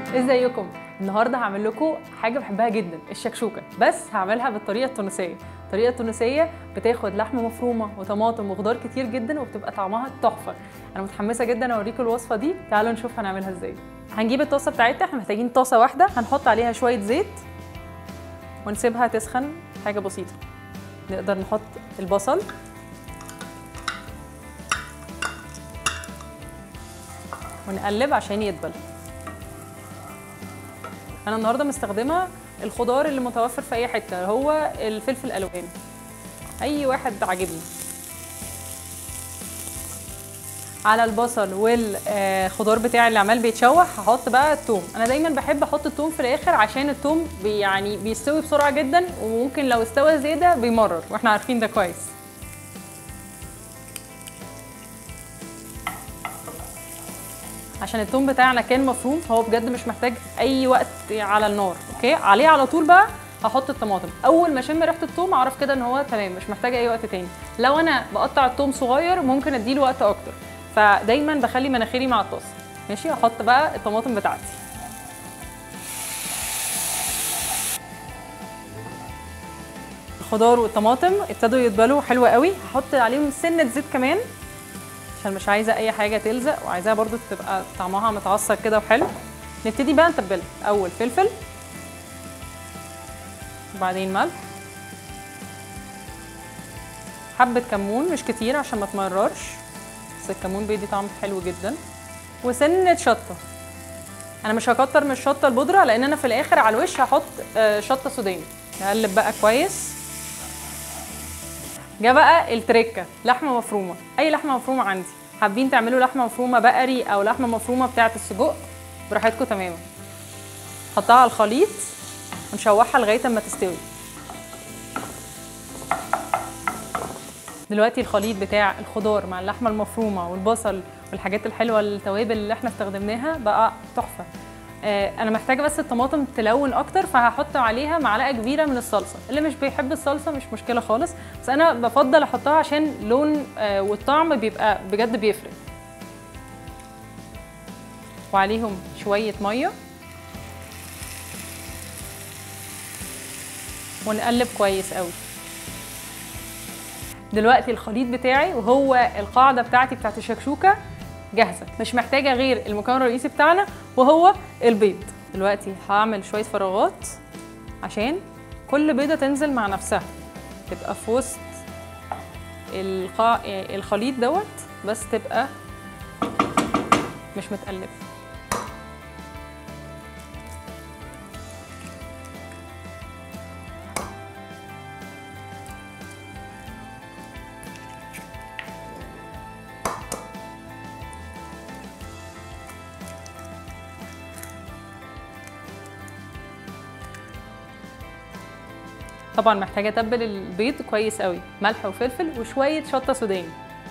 ازيكم؟ النهارده هعمل لكم حاجه بحبها جدا، الشكشوكه، بس هعملها بالطريقه التونسيه. الطريقه التونسيه بتاخد لحمه مفرومه وطماطم وخضار كتير جدا وبتبقى طعمها تحفه. انا متحمسه جدا اوريكم الوصفه دي، تعالوا نشوف هنعملها ازاي. هنجيب الطاسه بتاعتنا، احنا محتاجين طاسه واحده، هنحط عليها شويه زيت ونسيبها تسخن حاجه بسيطه. نقدر نحط البصل ونقلب عشان يدبل. انا النهارده مستخدمه الخضار اللي متوفر في اي حته، هو الفلفل الالوان اي واحد عاجبني. على البصل والخضار بتاعي اللي عمال بيتشوح هحط بقى الثوم. انا دايما بحب احط الثوم في الاخر عشان الثوم يعني بيستوي بسرعه جدا، وممكن لو استوى زياده بيمرر، واحنا عارفين ده كويس. عشان الثوم بتاعنا كان مفروم فهو بجد مش محتاج اي وقت على النار. اوكي، عليه على طول بقى هحط الطماطم. اول ما اشم ريحه الثوم اعرف كده ان هو تمام، مش محتاج اي وقت تاني. لو انا بقطع الثوم صغير ممكن اديله وقت اكتر، فدايما بخلي مناخيري مع الطاسه. ماشي، هحط بقى الطماطم بتاعتي. الخضار والطماطم ابتدوا يدبلوا حلو قوي، هحط عليهم سنه زيت كمان عشان مش عايزه اي حاجه تلزق، وعايزاها برضو تبقى طعمها متعصر كده وحلو. نبتدي بقى نتبلها. اول فلفل، وبعدين ملح، حبه كمون مش كتير عشان ما تمررش، بس الكمون بيدي طعم حلو جدا، وسنه شطه. انا مش هكتر من الشطه البودره لان انا في الاخر على الوش هحط شطه سوداني. نقلب بقى كويس. جه بقى التركه، لحمه مفرومه، اي لحمه مفرومه عندي. حابين تعملوا لحمه مفرومه بقري او لحمه مفرومه بتاعه السجق براحتكم تماما. نحطها على الخليط ونشوحها لغايه اما تستوي. دلوقتي الخليط بتاع الخضار مع اللحمه المفرومه والبصل والحاجات الحلوه التوابل اللي احنا استخدمناها بقى تحفه. انا محتاجه بس الطماطم تلون اكتر، فهحط عليها معلقه كبيره من الصلصه. اللي مش بيحب الصلصه مش مشكله خالص، بس انا بفضل احطها عشان لون والطعم بيبقى بجد بيفرق. وعليهم شويه ميه ونقلب كويس قوي. دلوقتي الخليط بتاعي وهو القاعده بتاعتي بتاعت الشكشوكه جاهزه، مش محتاجه غير المكون الرئيسي بتاعنا وهو البيض. دلوقتي هعمل شويه فراغات عشان كل بيضه تنزل مع نفسها، تبقى في وسط الخليط دوت، بس تبقى مش متقلبه. طبعا محتاجه اتبل البيض كويس قوي، ملح وفلفل وشويه شطه سوداني.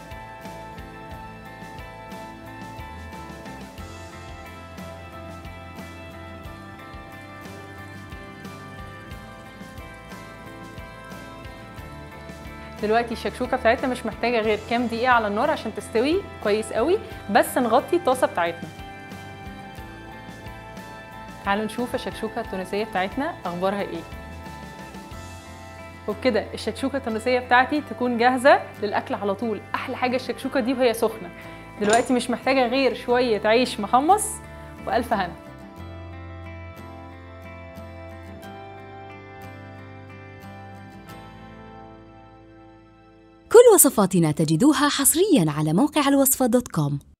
دلوقتي الشكشوكه بتاعتنا مش محتاجه غير كام دقيقه على النار عشان تستوي كويس قوي، بس نغطي الطاسه بتاعتنا. تعالوا نشوف الشكشوكه التونسيه بتاعتنا اخبارها ايه. وبكده الشكشوكه التونسيه بتاعتي تكون جاهزه للاكل على طول. احلى حاجه الشكشوكه دي وهي سخنه. دلوقتي مش محتاجه غير شويه عيش محمص والف هنا. كل وصفاتنا تجدوها حصرياً على موقع الوصفة.com.